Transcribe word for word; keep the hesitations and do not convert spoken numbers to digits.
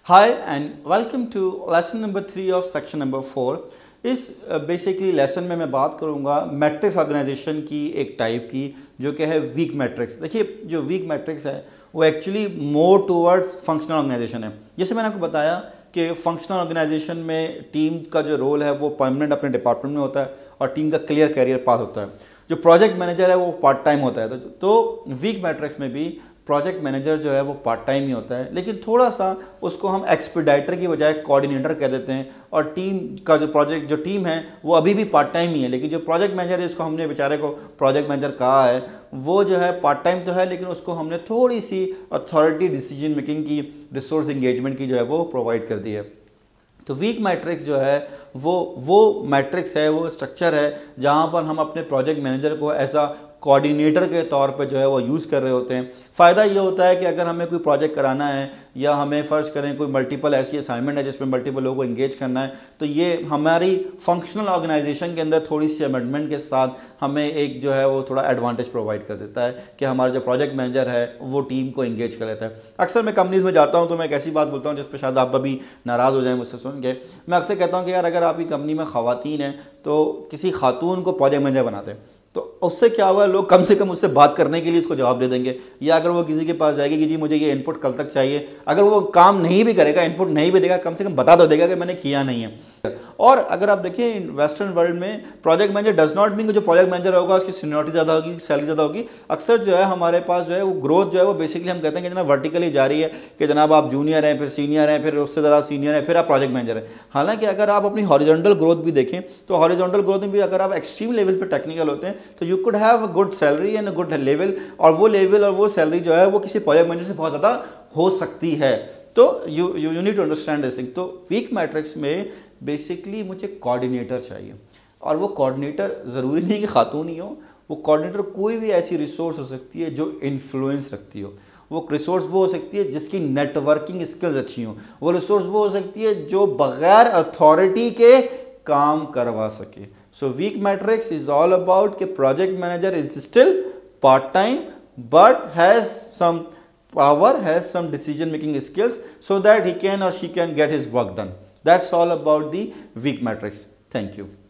Hi and welcome to lesson number three of section number four. इस basically uh, lesson में मैं बात करूंगा मैट्रिक्स ऑर्गेनाइजेशन की एक टाइप की जो कि है वीक मैट्रिक्स। देखिए जो वीक मैट्रिक्स है वो actually more towards functional organization है। जैसे मैंने आपको बताया कि फंक्शनल ऑर्गेनाइजेशन में टीम का जो रोल है वो परमानेंट अपने डिपार्टमेंट में होता है और टीम का क्लियर कैरियर पाथ होता है। जो प्रोजेक्ट मैनेजर है वो पार्ट टाइम होता है। तो, तो वीक मैट्रिक्स में भी प्रोजेक्ट मैनेजर जो है वो पार्ट टाइम ही होता है, लेकिन थोड़ा सा उसको हम एक्सपीडाइटर की बजाय कोऑर्डिनेटर कह देते हैं। और टीम का जो प्रोजेक्ट जो टीम है वो अभी भी पार्ट टाइम ही है, लेकिन जो प्रोजेक्ट मैनेजर है, इसको हमने बेचारे को प्रोजेक्ट मैनेजर कहा है, वो जो है पार्ट टाइम तो है, लेकिन उसको हमने थोड़ी सी अथॉरिटी डिसीजन मेकिंग की, रिसोर्स इंगेजमेंट की जो है वो प्रोवाइड कर दी है। तो वीक मैट्रिक्स जो है वो वो मैट्रिक्स है, वो स्ट्रक्चर है जहाँ पर हम अपने प्रोजेक्ट मैनेजर को ऐसा कोऑर्डिनेटर के तौर पे जो है वो यूज़ कर रहे होते हैं। फ़ायदा ये होता है कि अगर हमें कोई प्रोजेक्ट कराना है या हमें फ़र्ज़ करें कोई मल्टीपल ऐसी असाइनमेंट है जिसमें मल्टीपल लोगों को इंगेज करना है, तो ये हमारी फंक्शनल ऑर्गेनाइजेशन के अंदर थोड़ी सी अमेंडमेंट के साथ हमें एक जो है वो थोड़ा एडवांटेज प्रोवाइड कर देता है कि हमारा जो प्रोजेक्ट मैनेजर है वो टीम को इंगेज कर लेता है। अक्सर मैं कंपनीज़ में जाता हूँ तो मैं एक ऐसी बात बोलता हूँ जिस पर शायद आप अभी नाराज़ हो जाए मुझसे सुन के। मैं अक्सर कहता हूँ कि यार अगर आपकी कंपनी में ख़वातीन हैं तो किसी खातून को प्रोजेक्ट मैनेजर बनाते हैं, तो उससे क्या होगा, लोग कम से कम उससे बात करने के लिए उसको जवाब दे देंगे। या अगर वो किसी के पास जाएगी कि जी मुझे ये इनपुट कल तक चाहिए, अगर वो काम नहीं भी करेगा, इनपुट नहीं भी देगा, कम से कम बता दो देगा कि मैंने किया नहीं है। और अगर आप देखिए वेस्टर्न वर्ल्ड में project manager does not mean जो प्रोजेक्ट मैनेजर होगा उसकी सीनियरिटी ज़्यादा होगी, सैलरी ज़्यादा होगी। अक्सर जो है हमारे पास जो है वो ग्रोथ जो है वो बेसिकली हम कहते हैं कि जनाब वर्टिकली जा रही है कि जनाब आप जूनियर हैं, फिर सीनियर हैं, फिर उससे ज़्यादा सीनियर हैं, फिर आप प्रोजेक्ट मैनेजर हैं। हालांकि अगर आप अपनी हॉरिजॉन्टल ग्रोथ भी देखें तो हॉरिजॉन्टल ग्रोथ में भी अगर आप एक्सट्रीम लेवल पर टेक्निकल होते हैं तो you could have good salary and good level, और वो लेवल और वो सैलरी जो है वो किसी प्रोजेक्ट मैनेजर से बहुत ज़्यादा हो सकती है। तो you you you need to understand this thing. तो वीक मैट्रिक्स में बेसिकली मुझे कोऑर्डिनेटर चाहिए, और वो कोऑर्डिनेटर ज़रूरी नहीं कि खातून ही हो, वो कोऑर्डिनेटर कोई भी ऐसी रिसोर्स हो सकती है जो इन्फ्लुएंस रखती हो। वो रिसोर्स वो हो सकती है जिसकी नेटवर्किंग स्किल्स अच्छी हो। वो रिसोर्स वो हो सकती है जो बगैर अथॉरिटी के काम करवा सके। So weak matrix is all about कि project manager is still part time but has some power, has some decision making skills so that he can or she can get his work done. That's all about the weak matrix. Thank you.